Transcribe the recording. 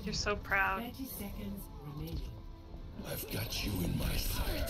You're so proud. 30 seconds remaining. I've got you in my sight.